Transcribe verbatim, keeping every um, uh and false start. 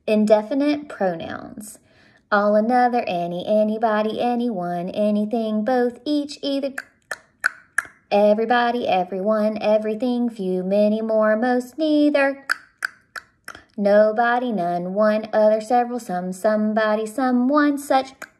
Indefinite pronouns. All, another, any, anybody, anyone, anything, both, each, either. Everybody, everyone, everything, few, many, more, most, neither. Nobody, none, one, other, several, some, somebody, someone, such.